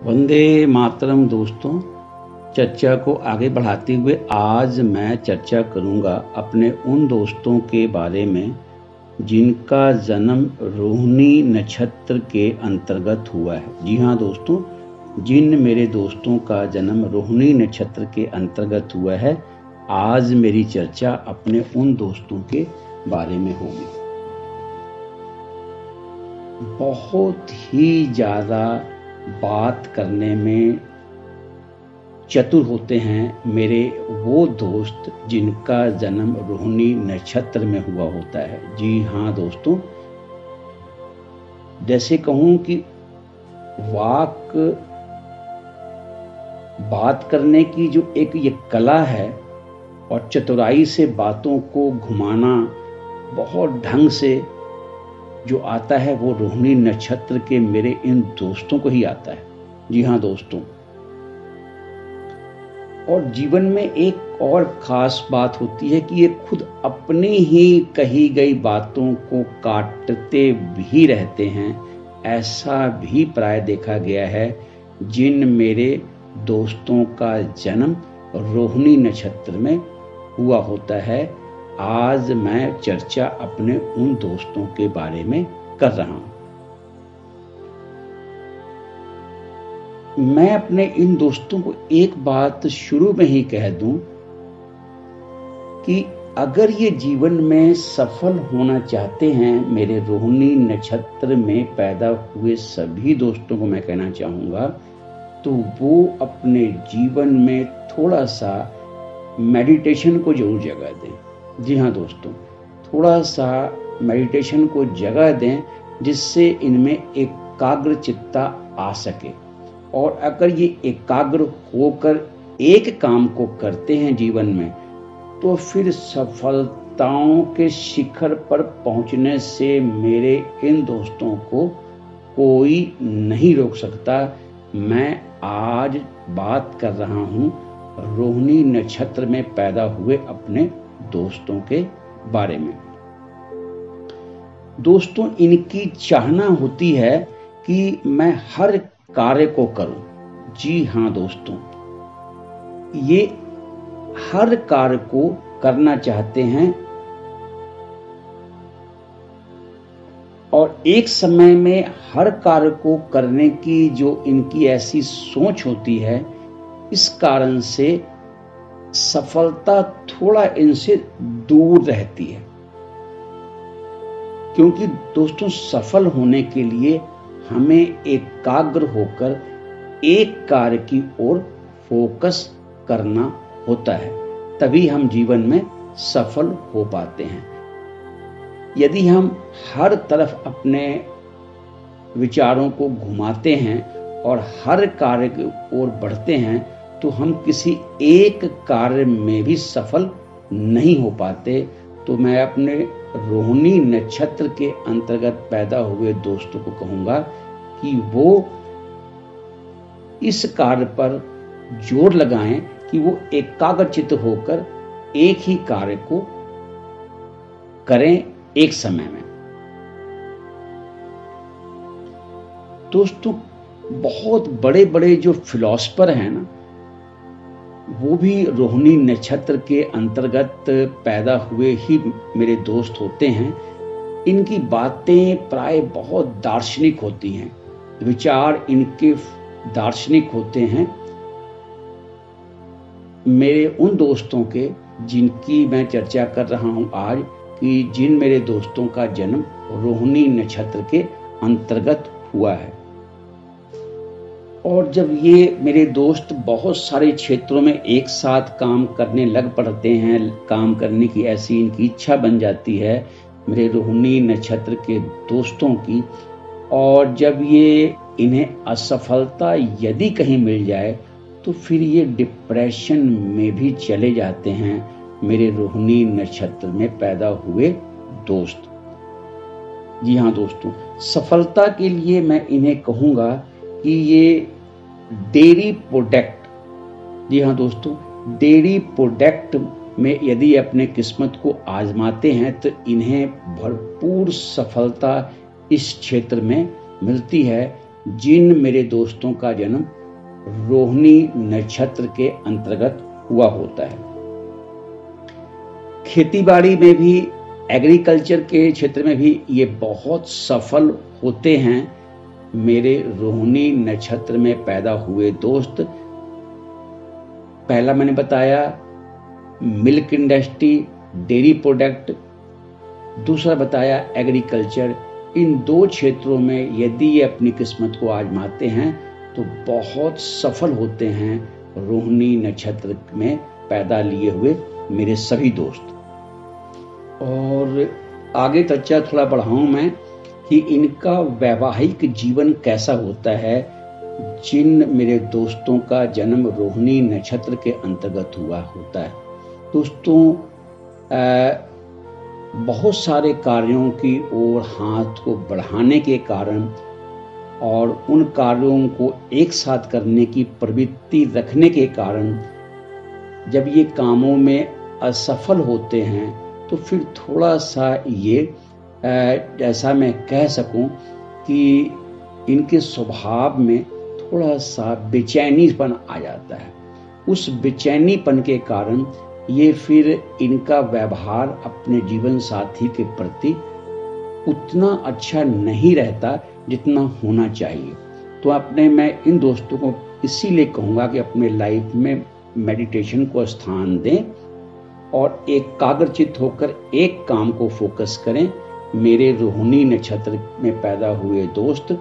वंदे मातरम दोस्तों। चर्चा को आगे बढ़ाते हुए आज मैं चर्चा करूंगा अपने उन दोस्तों के बारे में जिनका जन्म रोहिणी नक्षत्र के अंतर्गत हुआ है। जी हाँ दोस्तों, जिन मेरे दोस्तों का जन्म रोहिणी नक्षत्र के अंतर्गत हुआ है, आज मेरी चर्चा अपने उन दोस्तों के बारे में होगी। बहुत ही ज़्यादा बात करने में चतुर होते हैं मेरे वो दोस्त जिनका जन्म रोहिणी नक्षत्र में हुआ होता है। जी हाँ दोस्तों, जैसे कहूँ कि बात करने की जो एक ये कला है और चतुराई से बातों को घुमाना बहुत ढंग से जो आता है, वो रोहिणी नक्षत्र के मेरे इन दोस्तों को ही आता है। जी हाँ दोस्तों, और जीवन में एक और खास बात होती है कि ये खुद अपनी ही कही गई बातों को काटते भी रहते हैं। ऐसा भी प्राय देखा गया है जिन मेरे दोस्तों का जन्म रोहिणी नक्षत्र में हुआ होता है। आज मैं चर्चा अपने उन दोस्तों के बारे में कर रहा हूं। मैं अपने इन दोस्तों को एक बात शुरू में ही कह दूं कि अगर ये जीवन में सफल होना चाहते हैं, मेरे रोहिणी नक्षत्र में पैदा हुए सभी दोस्तों को मैं कहना चाहूंगा, तो वो अपने जीवन में थोड़ा सा मेडिटेशन को जरूर जगह दें। जी हाँ दोस्तों, थोड़ा सा मेडिटेशन को जगह दें जिससे इनमें एकाग्र चित्ता आ सके। और अगर ये एकाग्र होकर एक काम को करते हैं जीवन में, तो फिर सफलताओं के शिखर पर पहुंचने से मेरे इन दोस्तों को कोई नहीं रोक सकता। मैं आज बात कर रहा हूं रोहिणी नक्षत्र में पैदा हुए अपने दोस्तों के बारे में। दोस्तों, इनकी चाहना होती है कि मैं हर कार्य को करूं। जी हाँ दोस्तों, ये हर कार्य को करना चाहते हैं और एक समय में हर कार्य को करने की जो इनकी ऐसी सोच होती है, इस कारण से सफलता थोड़ा इनसे दूर रहती है। क्योंकि दोस्तों, सफल होने के लिए हमें एकाग्र होकर एक कार्य की ओर फोकस करना होता है, तभी हम जीवन में सफल हो पाते हैं। यदि हम हर तरफ अपने विचारों को घुमाते हैं और हर कार्य की ओर बढ़ते हैं, तो हम किसी एक कार्य में भी सफल नहीं हो पाते। तो मैं अपने रोहिणी नक्षत्र के अंतर्गत पैदा हुए दोस्तों को कहूंगा कि वो इस कार्य पर जोर लगाएं कि वो एकाग्रचित्त होकर एक ही कार्य को करें एक समय में। दोस्तों, बहुत बड़े बड़े जो फिलॉसफर हैं ना, वो भी रोहिणी नक्षत्र के अंतर्गत पैदा हुए ही मेरे दोस्त होते हैं। इनकी बातें प्राय बहुत दार्शनिक होती हैं, विचार इनके दार्शनिक होते हैं। मेरे उन दोस्तों के जिनकी मैं चर्चा कर रहा हूं आज, कि जिन मेरे दोस्तों का जन्म रोहिणी नक्षत्र के अंतर्गत हुआ है। और जब ये मेरे दोस्त बहुत सारे क्षेत्रों में एक साथ काम करने लग पड़ते हैं, काम करने की ऐसी इनकी इच्छा बन जाती है मेरे रोहिणी नक्षत्र के दोस्तों की, और जब ये इन्हें असफलता यदि कहीं मिल जाए, तो फिर ये डिप्रेशन में भी चले जाते हैं मेरे रोहिणी नक्षत्र में पैदा हुए दोस्त। जी हाँ दोस्तों, सफलता के लिए मैं इन्हें कहूँगा कि ये डेयरी प्रोडक्ट, जी हाँ दोस्तों, डेयरी प्रोडक्ट में यदि अपने किस्मत को आजमाते हैं, तो इन्हें भरपूर सफलता इस क्षेत्र में मिलती है। जिन मेरे दोस्तों का जन्म रोहिणी नक्षत्र के अंतर्गत हुआ होता है। खेतीबाड़ी में भी, एग्रीकल्चर के क्षेत्र में भी ये बहुत सफल होते हैं मेरे रोहिणी नक्षत्र में पैदा हुए दोस्त। पहला मैंने बताया मिल्क इंडस्ट्री, डेयरी प्रोडक्ट, दूसरा बताया एग्रीकल्चर। इन दो क्षेत्रों में यदि ये अपनी किस्मत को आजमाते हैं तो बहुत सफल होते हैं रोहिणी नक्षत्र में पैदा लिए हुए मेरे सभी दोस्त। और आगे चर्चा थोड़ा बढ़ाऊं मैं कि इनका वैवाहिक जीवन कैसा होता है जिन मेरे दोस्तों का जन्म रोहिणी नक्षत्र के अंतर्गत हुआ होता है। दोस्तों, बहुत सारे कार्यों की ओर हाथ को बढ़ाने के कारण और उन कार्यों को एक साथ करने की प्रवृत्ति रखने के कारण जब ये कामों में असफल होते हैं तो फिर थोड़ा सा ये ऐसा मैं कह सकूं कि इनके स्वभाव में थोड़ा सा बेचैनीपन आ जाता है। उस बेचैनीपन के कारण ये फिर इनका व्यवहार अपने जीवन साथी के प्रति उतना अच्छा नहीं रहता जितना होना चाहिए। तो मैं इन दोस्तों को इसीलिए कहूँगा कि अपने लाइफ में मेडिटेशन को स्थान दें और एकाग्रचित्त होकर एक काम को फोकस करें। मेरे रोहिणी नक्षत्र में पैदा हुए दोस्त,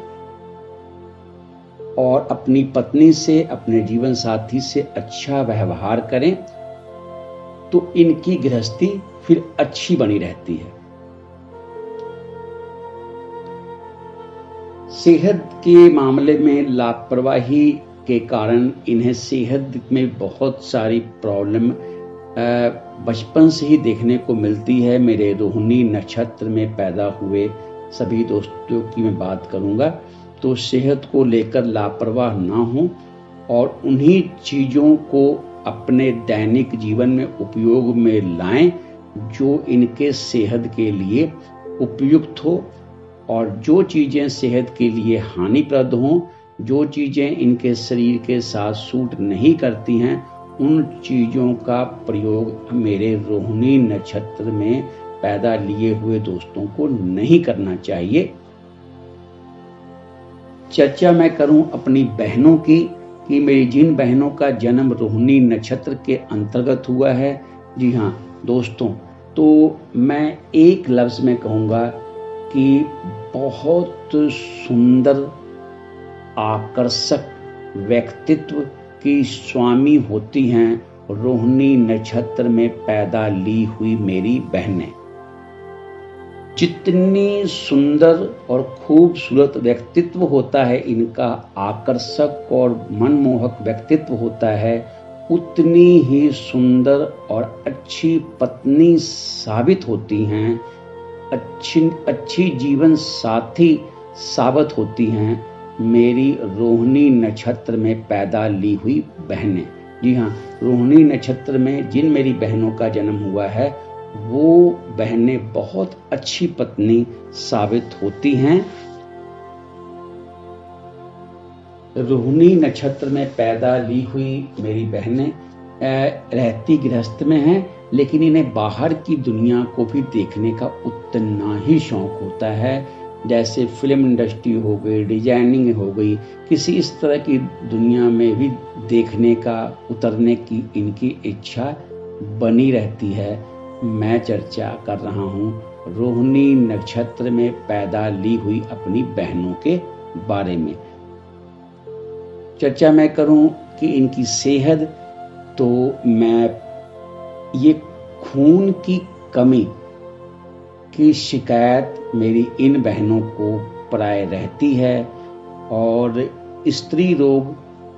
और अपनी पत्नी से, अपने जीवन साथी से अच्छा व्यवहार करें तो इनकी गृहस्थी फिर अच्छी बनी रहती है। सेहत के मामले में लापरवाही के कारण इन्हें सेहत में बहुत सारी प्रॉब्लम बचपन से ही देखने को मिलती है। मेरे रोहिणी नक्षत्र में पैदा हुए सभी दोस्तों की मैं बात करूंगा तो सेहत को लेकर लापरवाह ना हो और उन्हीं चीजों को अपने दैनिक जीवन में उपयोग में लाएं जो इनके सेहत के लिए उपयुक्त हो, और जो चीजें सेहत के लिए हानिप्रद हों, जो चीजें इनके शरीर के साथ सूट नहीं करती हैं, उन चीजों का प्रयोग मेरे रोहिणी नक्षत्र में पैदा लिए हुए दोस्तों को नहीं करना चाहिए। चर्चा मैं करूं अपनी बहनों की कि मेरी जिन बहनों का जन्म रोहिणी नक्षत्र के अंतर्गत हुआ है, जी हाँ दोस्तों, तो मैं एक लफ्ज में कहूँगा कि बहुत सुंदर आकर्षक व्यक्तित्व की स्वामी होती हैं रोहिणी नक्षत्र में पैदा ली हुई मेरी बहनें। जितनी सुंदर और खूबसूरत व्यक्तित्व होता है इनका, आकर्षक और मनमोहक व्यक्तित्व होता है, उतनी ही सुंदर और अच्छी पत्नी साबित होती हैं, अच्छी जीवन साथी साबित होती हैं मेरी रोहिणी नक्षत्र में पैदा ली हुई बहनें। जी हाँ, रोहिणी नक्षत्र में जिन मेरी बहनों का जन्म हुआ है वो बहनें बहुत अच्छी पत्नी साबित होती हैं। रोहिणी नक्षत्र में पैदा ली हुई मेरी बहनें रहती गृहस्थ में हैं, लेकिन इन्हें बाहर की दुनिया को भी देखने का उतना ही शौक होता है। जैसे फिल्म इंडस्ट्री हो गई, डिजाइनिंग हो गई, किसी इस तरह की दुनिया में भी देखने का, उतरने की इनकी इच्छा बनी रहती है। मैं चर्चा कर रहा हूँ रोहिणी नक्षत्र में पैदा ली हुई अपनी बहनों के बारे में। चर्चा मैं करूं कि इनकी सेहत, तो मैं ये खून की कमी की शिकायत मेरी इन बहनों को प्राय रहती है और स्त्री रोग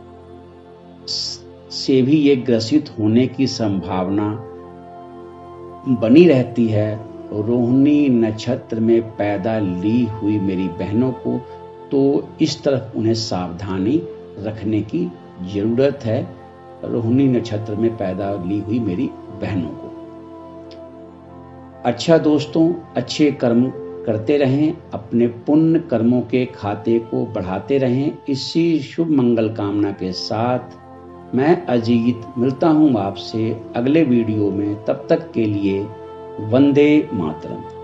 से भी ये ग्रसित होने की संभावना बनी रहती है। रोहिणी नक्षत्र में पैदा ली हुई मेरी बहनों को तो इस तरफ उन्हें सावधानी रखने की जरूरत है, रोहिणी नक्षत्र में पैदा ली हुई मेरी बहनों को। अच्छा दोस्तों, अच्छे कर्म करते रहें, अपने पुण्य कर्मों के खाते को बढ़ाते रहें। इसी शुभ मंगल कामना के साथ मैं अजीत मिलता हूँ आपसे अगले वीडियो में। तब तक के लिए वंदे मातरम।